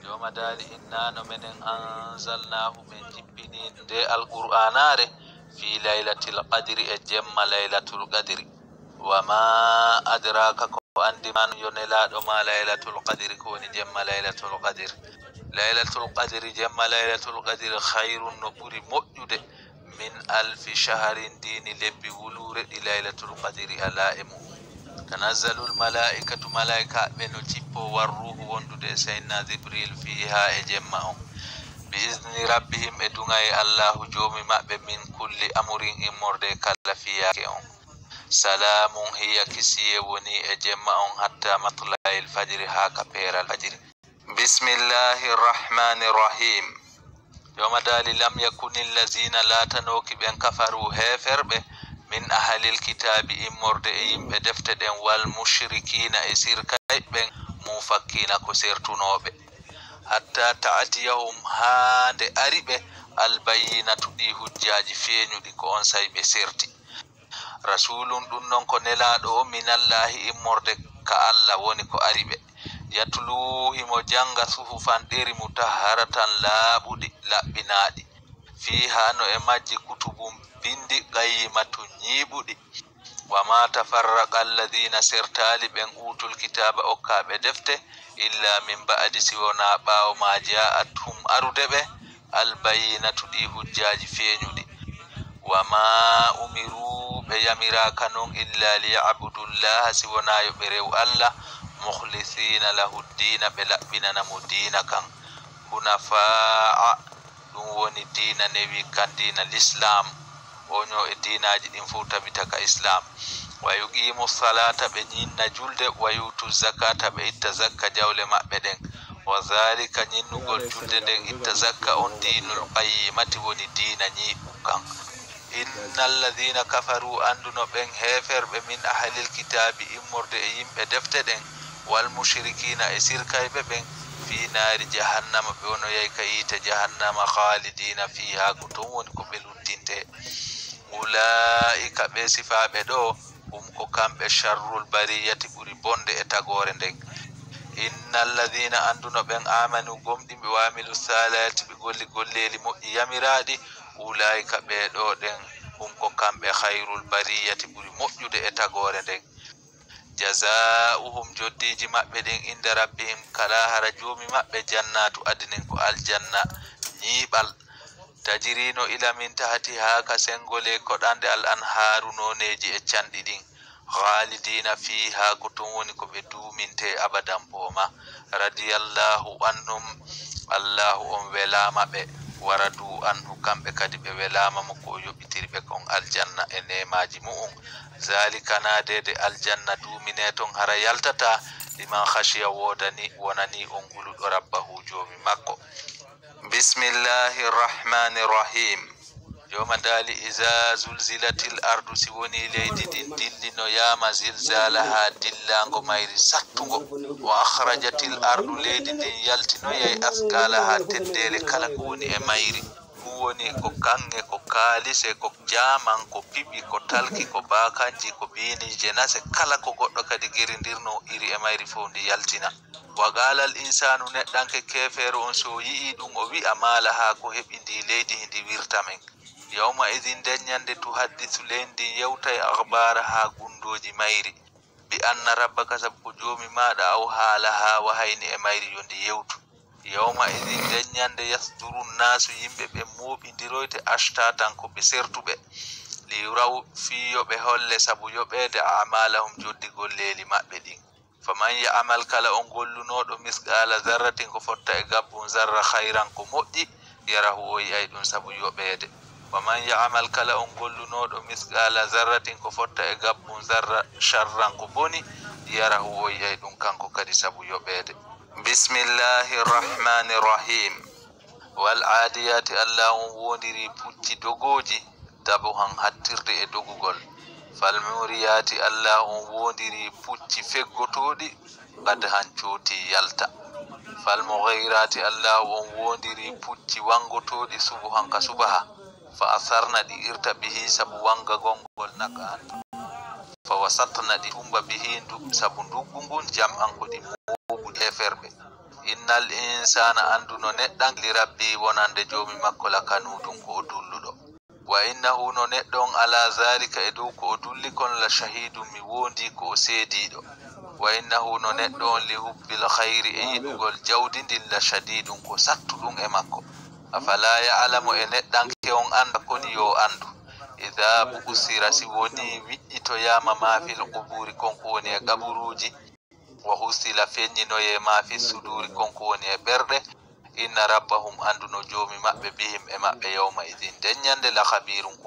joma dali inna no menen anzalnahu min jibbini nde alqur'anare fi laylatil qadri e jemma laylatul qadri wama adraka ko andi man yonelaɗo ma laylatul qadri ko woni jemma laylatul qadri. Laylatul qadri jemma laylatul qadri khairun no ɓuri moƴƴude min alfi shaharin dini lebbi wulure ɗi laylatul qadri ala e mum. Tanazzalul malaikatu malaika ɓe no cippo warruhu wondude e sayyidina Jibril fiha e jemma on bi izni rabbihim e dunga e allahu jomi maɓɓe min kulli amurin immorde kala fiyake on. Salamun hiya kisiye woni e jemma on hatta matla'il fajri ha ka peral fajri. Bismillahir rahmanir rahim. Yoma dali lam yakunil lazina latanoki ɓen kafaru heferɓe min ahalil kitabi immorde e yimɓe defte ɗen wal mushrikina e sirkay ɓen mufakkina ko sertunoɓe hatta ta'atiyahum hande ariɓe albayinatu ɗi hujjaji feeñuɗi ko on say ɓe serti. Rasulun ɗum non ko nelaɗo o minallahi immorde ka Allah woni ko ariɓe yatluhimo janga suhufan ɗeri mutahharatan laaɓuɗi laɓɓinaɗi fiha no e majji kutubum bindi qayyimatu nyiɓuɗi wama tafarraqa alladhina sertali ɓen utul kitaba okkaɓe defte illa min ba'di siwona ɓawo ma ja'athum arude ɓe albayinatu ɗi hujjaji feeñuɗi wama umiru ɓe yamiraka non illa liya'budullaha siwona yo ɓe rew Allah mukhlisina lahu dina ɓe laɓɓinanamo dina kan hunafa'a ɗum woni dina newi kan dina l'islam onyo e dinaji ɗin fu tabita ka islam wa yuqimu salata ɓe ñinna julde wa yutu zakata ɓe itta zakka jawle maɓɓe ɗen wa zalika ñinnugol julde nden itta zakka on dinul qayyimati woni dina ñiɓu kan. Innal ladhina kafaru anduno ɓen heferɓe min ahlil kitabi immorde e yimɓe defte ɗen wal mushrikina e sirkayɓe ɓen fi naari jahannama ɓe wono yeyka yiite jahannama khalidina fiha ko ton woni ko ɓe luttinte. Ulaika ɓe sifaɓe ɗo ɗum ko kamɓe sharrul bariyati ɓuri bonde e tagore nden. Innal ladhina anduno ɓen amanu gomɗimɓe wa amilu salati ɓe golli golleli moƴƴi yamiraɗi ulaika ɓe ɗo ɗen ɗum ko kamɓe khairul bariyati ɓuri moƴƴude e tagore nden. Jazauhum joddiji maɓɓe ɗin inda rabbihim kala hara jomi maɓɓe jannatu adinin ko aljanna nyiɓal tajirino ila min tahati ha ka sengole koɗande al anharu noneji e canɗi ɗin khalidina fiha ko ton woni ko ɓe duminte abadan booma radiyallahu anhum allahu on welama ɓe waradu anhu kamɓe kadi ɓe welama mo ko yoɓitirɓe kon aljanna e nemaji mu'um zalika nadede aljanna dumine ton hara yaltata liman khashiya wonani on guluɗo rabbahu jomi makko. Bismillahir rahmanir rahim. Yoma dali iza zulzilatil ardu si woni leydi din dillino yama zilzalaha dillango mayri sattugo wa akhrajatil ardu leydi din yaltinoyay askalaha teddele kala ko woni e mayri ɗum woni ko kange ko kalise ko jaman ko piɓi ko talki ko bakanji ko binije nase kala ko goɗɗo kadi gerindirno iri e mayri fof ndi yaltina. Wa qalal insanu neɗɗanke kefere on so yi'i ɗum o wi'a mala ha ko heɓi ndi leydi hindi wirtamen yawma idin denyande tu haddisu lendi yewtay akhbara ha gundoji mayri bi anna rabbaka sab ko jomi maɗa aw haala ha wahayni e mayri yondi yewtu yawma idin denyande yasdurun nasu yimɓe ɓe moɓidiroyte ashtatan ko ɓe sertuɓe li raw fi yoɓe holle sabu yoɓede amalahum joddi golleli maɓɓe ɗin faman ya'mal kala on gollunoɗo misqala zarratin ko fotta e gabbun zarra khairan ko moƴƴi yarahu o yi'ay ɗum sabu yoɓede waman ya'mal kala on gollunoɗo misqala zarratin ko fotta e gabbun zarra sharran ko boni yarahu o yi'ay ɗum kanko kadi sabu yoɓede. Bismillahir rahmanir rahim. Wal adiyati Allah on wondiri pucci dogoji dabuhan hattirde e dogugol fal muriyati Allah on wondiri pucci feggotoɗi qadhan cooti yalta fal mughayrati Allah on wondiri pucci wangotoɗi subuhan ka subaha fa asarna ɗi irta bihi sabu wanga gongol nakan fa wasatna ɗi tumba bihi sabu nduggu ngun jam'an ko ɗi moɓuɗi heferɓe innal insana anduno neddan li rabbi wonande jomi makko lakanudun ko dulludo wa innahu no neddon ala zalika edu ko dulli kon la shahidun mi wondi ko seedido wa innahu no neddon li hubbil khairi idugol jawdindin la shadidun ko sattudun e makko afala ya'lamu e neddan ke on anda koni yo andu idha busira si woni wi'ito yama ma fil quburi kon ko woni e gaburuji wa husila fenyino ye ma fi suduri kon ko woni e berde inna rabbahum anduno jomi mabbe bihim e mabbe yawma idin denyande la khabirun